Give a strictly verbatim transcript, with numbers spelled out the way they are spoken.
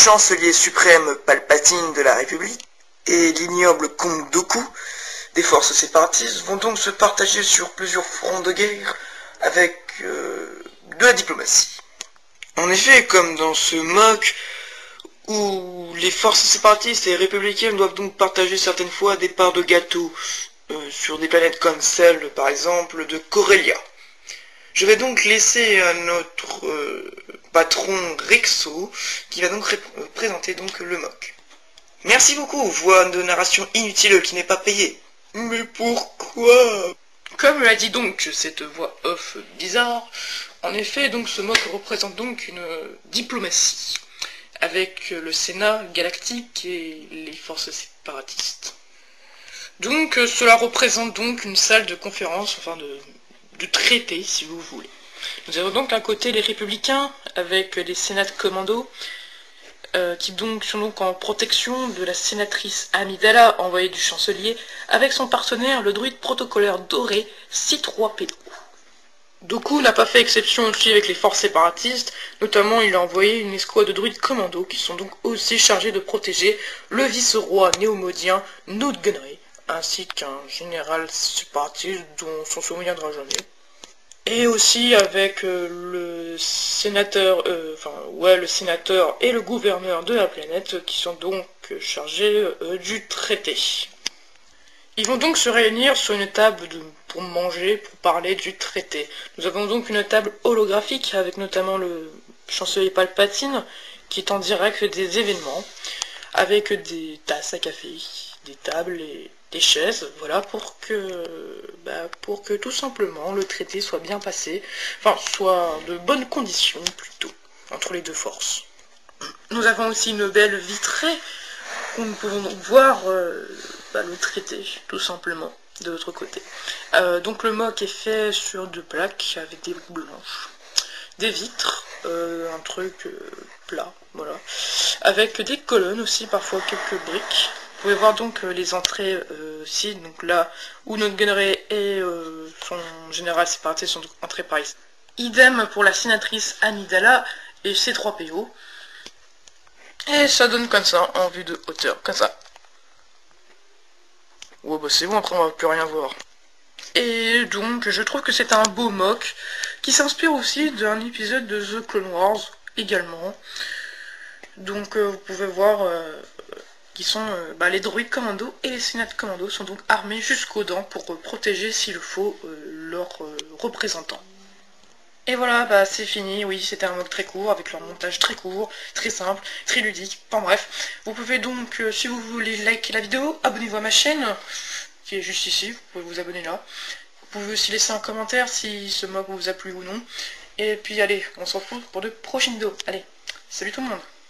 chancelier suprême Palpatine de la République et l'ignoble comte Dooku des forces séparatistes vont donc se partager sur plusieurs fronts de guerre avec euh, de la diplomatie. En effet, comme dans ce mock où les forces séparatistes et républicaines doivent donc partager certaines fois des parts de gâteau euh, sur des planètes comme celle, par exemple, de Corellia. Je vais donc laisser à notre euh, patron Rexo qui va donc présenter donc le mock. Merci beaucoup, voix de narration inutile qui n'est pas payée. Mais pourquoi? Comme l'a dit donc cette voix off bizarre, en effet donc ce mock représente donc une diplomatie avec le Sénat galactique et les forces séparatistes. Donc cela représente donc une salle de conférence, enfin de, de traité si vous voulez. Nous avons donc d'un côté les républicains avec des sénats de commandos euh, qui donc sont donc en protection de la sénatrice Amidala, envoyée du chancelier, avec son partenaire le druide protocolaire doré C trois P O. Dooku n'a pas fait exception aussi avec les forces séparatistes, notamment il a envoyé une escouade de druides commandos qui sont donc aussi chargés de protéger le vice-roi néomodien Nute Gunray, ainsi qu'un général séparatiste dont on s'en souviendra jamais. Et aussi avec euh, le sénateur, euh, enfin ouais le sénateur et le gouverneur de la planète qui sont donc euh, chargés euh, du traité. Ils vont donc se réunir sur une table de, pour manger, pour parler du traité. Nous avons donc une table holographique avec notamment le chancelier Palpatine qui est en direct des événements, avec des tasses à café, des tables et des chaises, voilà, pour que, bah, pour que tout simplement le traité soit bien passé, enfin soit de bonnes conditions plutôt, entre les deux forces. Nous avons aussi une belle vitrée où nous pouvons donc voir euh, bah, le traité, tout simplement, de l'autre côté. Euh, donc le mock est fait sur deux plaques avec des blanches, des vitres, euh, un truc euh, plat, voilà, avec des colonnes aussi, parfois quelques briques. Vous pouvez voir donc euh, les entrées euh, aussi, donc là où Nute Gunray et euh, son général séparatiste sont entrés par ici. Idem pour la sénatrice Amidala et C trois P O. Et ça donne comme ça, en vue de hauteur, comme ça. Ouais bah c'est bon, après on va plus rien voir. Et donc je trouve que c'est un beau mock, qui s'inspire aussi d'un épisode de The Clone Wars, également. Donc euh, vous pouvez voir... Euh, qui sont euh, bah, les droïdes commandos et les sénats de commandos sont donc armés jusqu'aux dents pour euh, protéger s'il le faut euh, leurs euh, représentants. Et voilà, bah c'est fini, oui c'était un mock très court avec leur montage très court, très simple, très ludique, enfin bref. Vous pouvez donc, euh, si vous voulez liker la vidéo, abonnez-vous à ma chaîne, qui est juste ici, vous pouvez vous abonner là. Vous pouvez aussi laisser un commentaire si ce mock vous a plu ou non. Et puis allez, on se retrouve pour de prochaines vidéos. Allez, salut tout le monde!